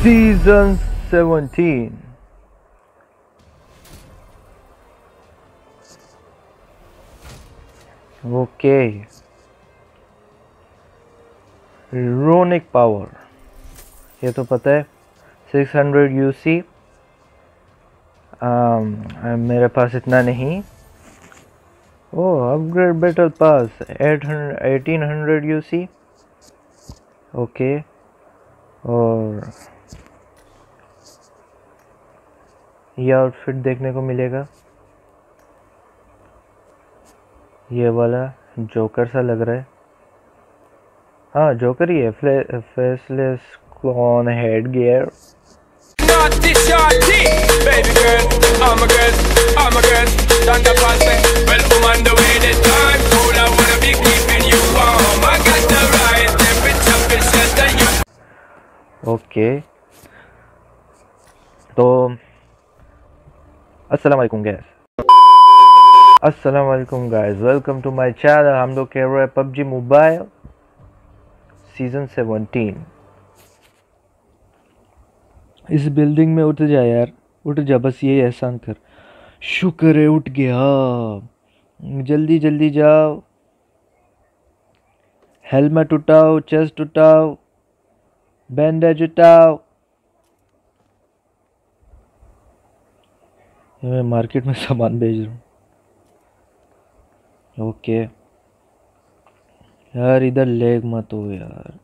Season 17. Okay. Runic power. ये तो पता है 600 UC. मेरे पास इतना नहीं. Oh, upgrade battle pass 1800 UC. Okay. और ये आउटफिट देखने को मिलेगा. ये वाला जोकर सा लग रहा है. हाँ जोकर ही है. Faceless clone headgear. Okay तो अस्सलाम वालेकुम guys, welcome to my channel. हम लोग खेल रहे हैं पबजी मोबाइल सीजन 17. इस बिल्डिंग में उठ जा यार, उठ जा, बस ये एहसान कर. शुक्र है उठ गया. जल्दी जल्दी जाओ. हेलमेट उठाओ, चेस्ट उठाओ, बैंडेज उठाओ. मैं मार्केट में सामान भेज रहा हूँ. ओके यार, इधर लेग मत हो यार.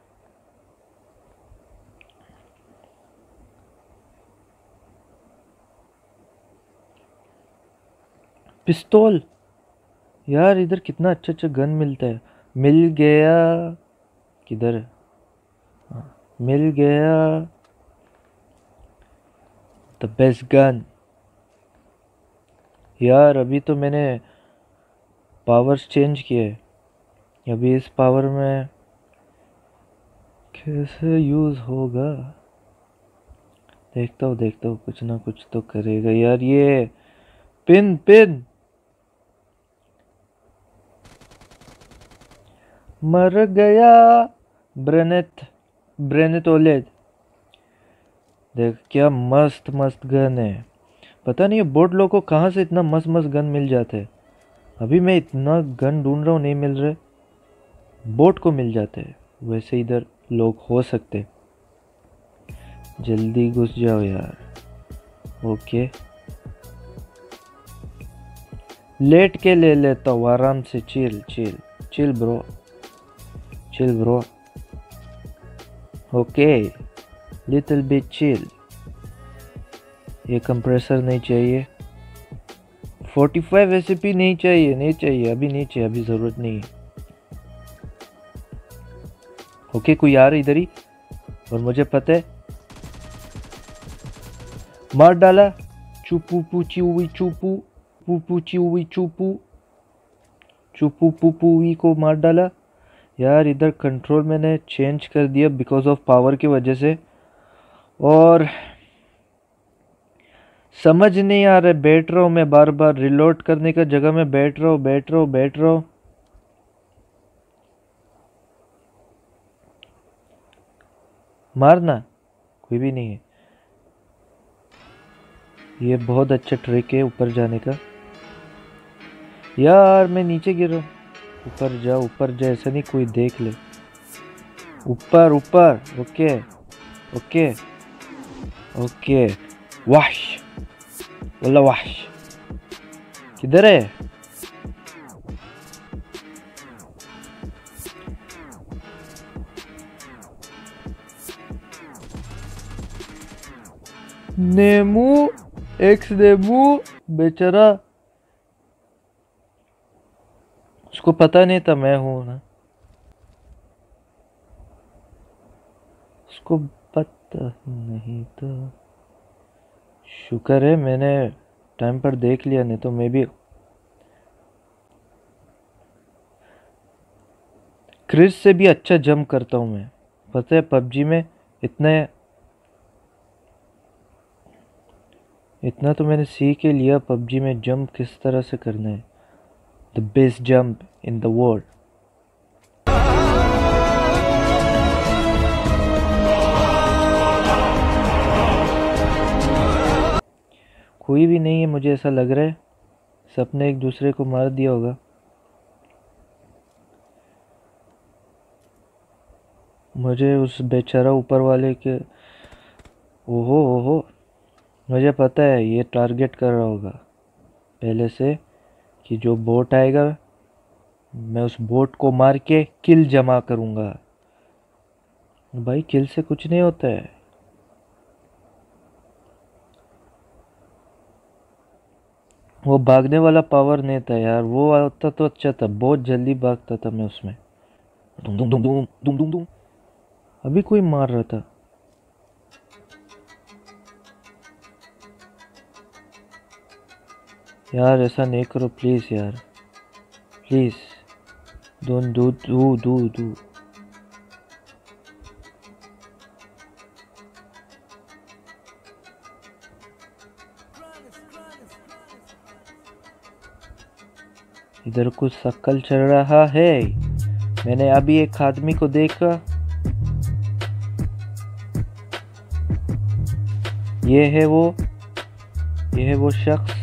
पिस्तौल यार, इधर कितना अच्छा अच्छा गन मिलता है. मिल गया. किधर है? मिल गया. द बेस्ट गन यार. अभी तो मैंने पावर्स चेंज किए. अभी इस पावर में कैसे यूज होगा देखता हूँ कुछ ना कुछ तो करेगा यार. ये पिन मर गया. ब्रेनेट ओलेड. देख क्या मस्त मस्त गन है. पता नहीं ये बोट लोग को कहाँ से इतना मस्त मस्त गन मिल जाते हैं. अभी मैं इतना गन ढूंढ रहा हूँ, नहीं मिल रहे. बोट को मिल जाते हैं. वैसे इधर लोग हो सकते. जल्दी घुस जाओ यार. ओके लेट के ले लेता हूँ आराम से. Chill bro. Okay little bit chill. ये कंप्रेसर नहीं चाहिए. 45 एसपी नहीं चाहिए. अभी नहीं चाहिए. अभी जरूरत नहीं है. ओके कोई आ रहा इधर ही, और मुझे पता है. मार डाला. चुपू पुपुई को मार डाला यार. इधर कंट्रोल मैंने चेंज कर दिया बिकॉज ऑफ पावर की वजह से. और समझ नहीं आ रहा है. बैठ रहा हूँ मैं, बार बार रिलोड करने का जगह में बैठ रहा हूँ. मारना कोई भी नहीं है. ये बहुत अच्छा ट्रिक है ऊपर जाने का. यार मैं नीचे गिर रहा हूँ. ऊपर जा. ऐसा नहीं कोई देख ले. ऊपर. ओके वाश बोला. वाश किधर है? नेमू बेचारा. उसको पता नहीं था मैं हूं ना. उसको पता नहीं था. शुक्र है मैंने टाइम पर देख लिया, नहीं तो मैं भी. क्रिस से भी अच्छा जंप करता हूं मैं. पता है पबजी में इतना तो मैंने सीख के लिया. पबजी में जंप किस तरह से करना है. The best jump in the world. कोई भी नहीं है, मुझे ऐसा लग रहा है सबने एक दूसरे को मार दिया होगा। मुझे उस बेचारा ऊपर वाले के, ओहो ओहो, मुझे पता है ये टारगेट कर रहा होगा पहले से कि जो बोट आएगा मैं उस बोट को मार के किल जमा करूंगा। भाई किल से कुछ नहीं होता है। वो भागने वाला पावर नहीं था यार, वो आता तो अच्छा था, बहुत जल्दी भागता था मैं उसमें। दुम दुम दुम दुम दुम दुम दुम। अभी कोई मार रहा था। यार ऐसा नहीं करो प्लीज यार, please don't do do do do. इधर कुछ शक्ल चल रहा है। मैंने अभी एक आदमी को देखा, ये है वो शख्स।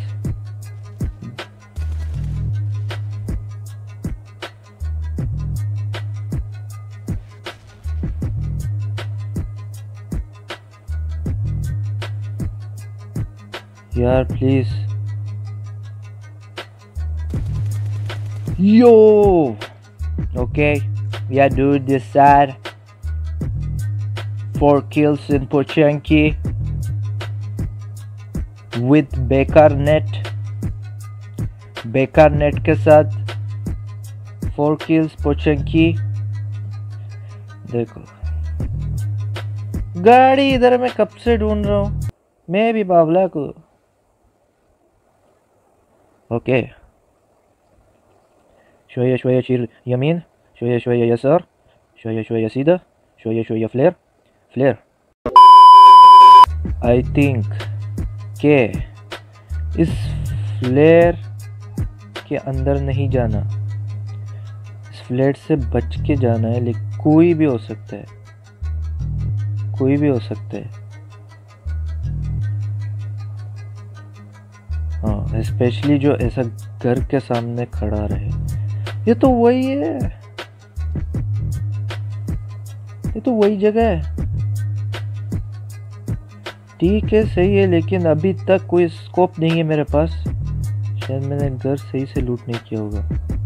यार please. Yo! Okay, yeah dude, this side. 4 kills in Pochanki with बेकार नेट के साथ 4 kills Pochanki। देखो गाड़ी इधर मैं कब से ढूंढ रहा हूँ, मैं भी बावला को। ओके شوية شوية شيل يمين، شوية شوية يسار، شوية شوية سيدة، شوية شوية فلير। आई थिंक के इस फ्लेयर के अंदर नहीं जाना, इस फ्लेयर से बच के जाना है। लेकिन कोई भी हो सकता है, कोई भी हो सकता है। हाँ, स्पेशली जो ऐसा घर के सामने खड़ा रहे। ये तो वही है, ये तो वही जगह है। ठीक है सही है, लेकिन अभी तक कोई स्कोप नहीं है मेरे पास। शायद मैंने घर सही से लूट नहीं किया होगा।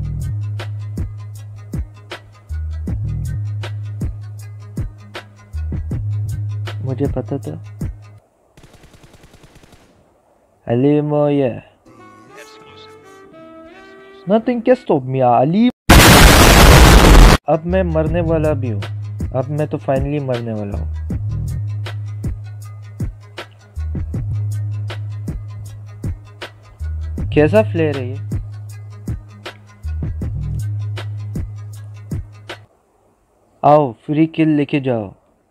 मुझे पता था। Alimo, yeah. Nothing can stop me, Ali. अब मैं मरने वाला भी हूँ, अब मैं तो फाइनली मरने वाला हूँ। कैसा फ्लेयर है ये? आओ फ्री किल लेके जाओ,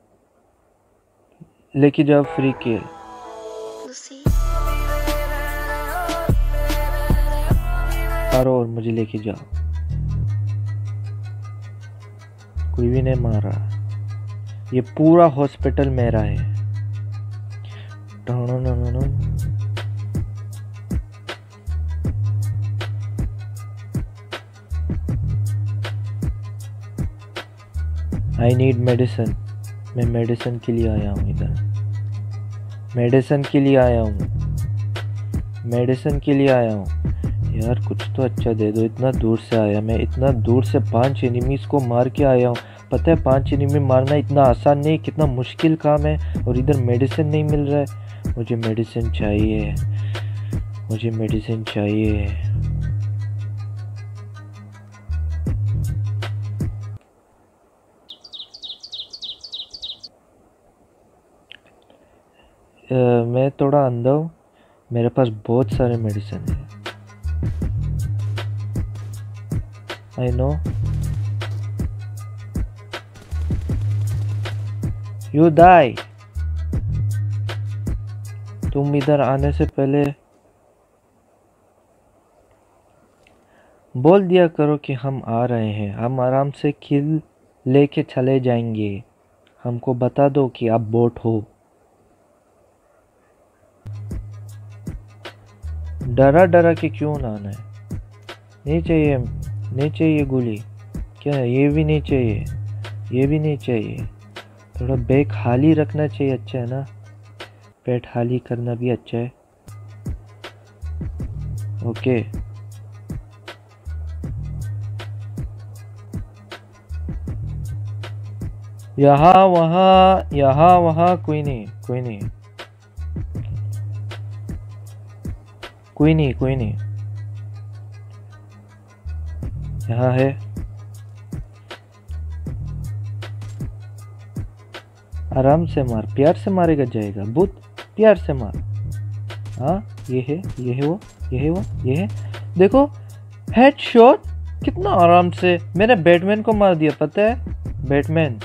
फ्री किल। और मुझे लेके जाओ। कोई भी नहीं मार रहा, ये पूरा हॉस्पिटल मेरा है। I need medicine. मैं मेडिसिन के लिए आया हूँ इधर, मेडिसिन के लिए आया हूँ। यार कुछ तो अच्छा दे दो, इतना दूर से आया मैं, इतना दूर से 5 एनिमीज को मार के आया हूँ। पता है 5 एनिमी मारना इतना आसान नहीं, कितना मुश्किल काम है। और इधर मेडिसिन नहीं मिल रहा है। मुझे मेडिसिन चाहिए। मैं थोड़ा अंधा हूँ, मेरे पास बहुत सारे मेडिसिन है। I know. You die. तुम इधर आने से पहले बोल दिया करो कि हम आ रहे हैं, हम आराम से किल लेके चले जाएंगे। हमको बता दो कि आप बोट हो। डरा डरा के क्यों लाना है? नहीं चाहिए, नहीं चाहिए गोली। क्या ये भी नहीं चाहिए, ये भी नहीं चाहिए। थोड़ा बैग खाली रखना चाहिए, अच्छा है ना? पेट खाली करना भी अच्छा है। ओके। यहाँ वहाँ कोई नहीं, कोई नहीं, कोई नहीं, कोई नहीं। यहाँ है। आराम से मार, प्यार से मारेगा जाएगा। भूत प्यार से मार। हाँ ये है, ये है वो, ये है वो, ये है। देखो हेडशॉट कितना आराम से। मैंने बैटमैन को मार दिया, पता है? बैटमैन।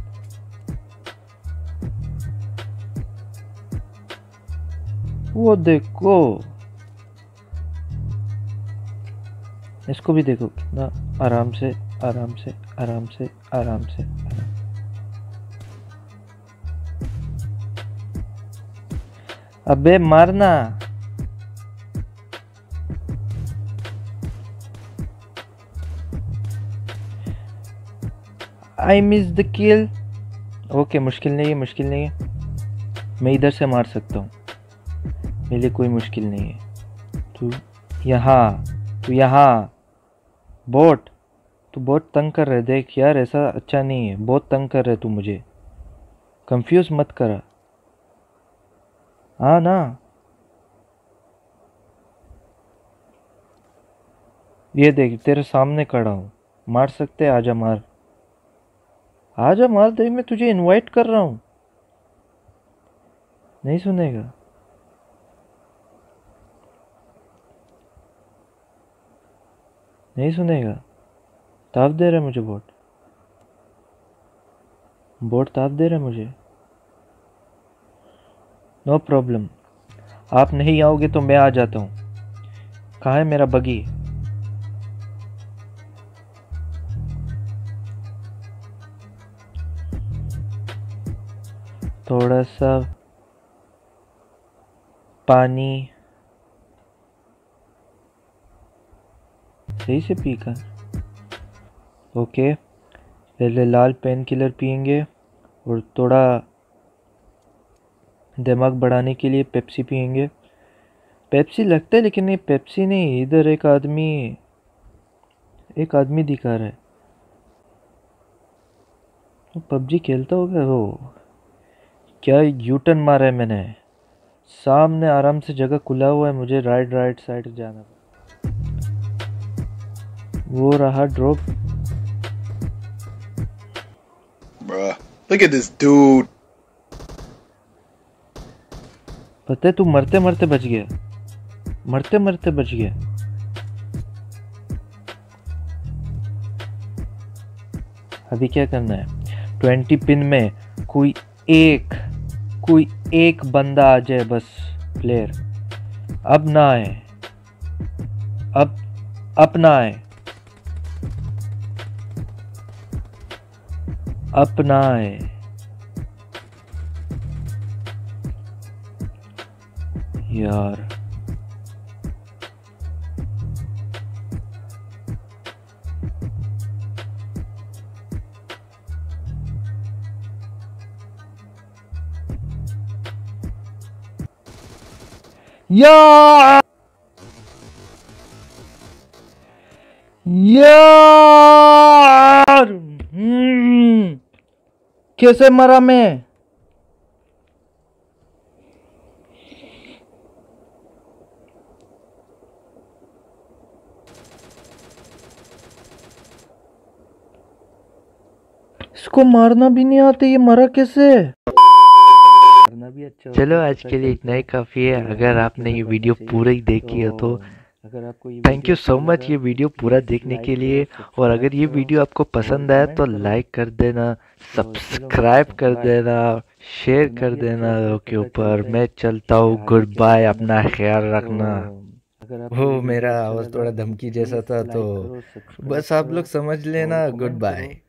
वो देखो, इसको भी देखो कितना आराम से, आराम से, आराम से, आराम से, आराम। अबे मारना। I miss the kill. Okay, मुश्किल नहीं है, मुश्किल नहीं है। मैं इधर से मार सकता हूँ, मेरे लिए कोई मुश्किल नहीं है। तू यहाँ, तू यहाँ। बोट, तू बहुत तंग कर रहे। देख यार, ऐसा अच्छा नहीं है, बहुत तंग कर रहे तू मुझे। कंफ्यूज मत करा। हाँ ना, ये देख तेरे सामने खड़ा हूँ, मार सकते? आजा मार, आजा मार। देख मैं तुझे इनवाइट कर रहा हूँ, नहीं सुनेगा। नहीं सुनेगा। ताप दे रहा है मुझे बोट, बोट ताप दे रहा है मुझे। नो प्रॉब्लम, आप नहीं आओगे तो मैं आ जाता हूँ। कहाँ है मेरा बगी? थोड़ा सा पानी सही से पी कर। ओके, पहले लाल पेन किलर पियेंगे और थोड़ा दिमाग बढ़ाने के लिए पेप्सी पियेंगे। पेप्सी लगता है, लेकिन ये पेप्सी नहीं। इधर एक आदमी दिखा रहा है। वो पबजी खेलता होगा वो। क्या यू टर्न मारा है मैंने? सामने आराम से जगह खुला हुआ है, मुझे राइट साइड जाना। वो रहा drop. Look at this dude. पता है तू मरते मरते बच गया, मरते मरते बच गया। अभी क्या करना है? 20 पिन में कोई एक बंदा आ जाए बस, प्लेयर। अब ना आए, अब ना आए, अब ना आए यार। यार कैसे मरा मैं? इसको मारना भी नहीं आता, ये मरा कैसे? मारना भी अच्छा। चलो आज के लिए इतना ही काफ़ी है। अगर आपने ये वीडियो पूरा ही देखी है तो थैंक यू सो मच ये वीडियो पूरा देखने के लिए। और अगर ये वीडियो आपको पसंद आया तो लाइक कर देना, सब्सक्राइब कर देना, शेयर कर देना के ऊपर। मैं चलता हूँ, गुड बाय, अपना ख्याल रखना। वो मेरा आवाज़ थोड़ा धमकी जैसा था, तो बस आप लोग समझ लेना। Good bye.